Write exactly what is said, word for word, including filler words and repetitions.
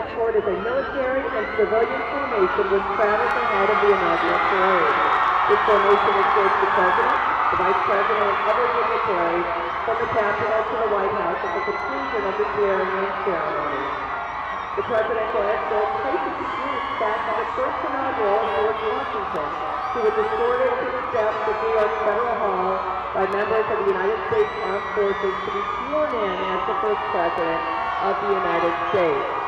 escort as a military and civilian formation was traveled ahead of the inaugural parade. This formation escorts the President, the Vice President, and other dignitaries from the Capitol to the White House at the conclusion of the swearing-in ceremony. The presidential escort places the group back to the first inaugural of George Washington, who was escorted to the steps of New York Federal Hall by members of the United States Armed Forces to be sworn in as the first President of the United States.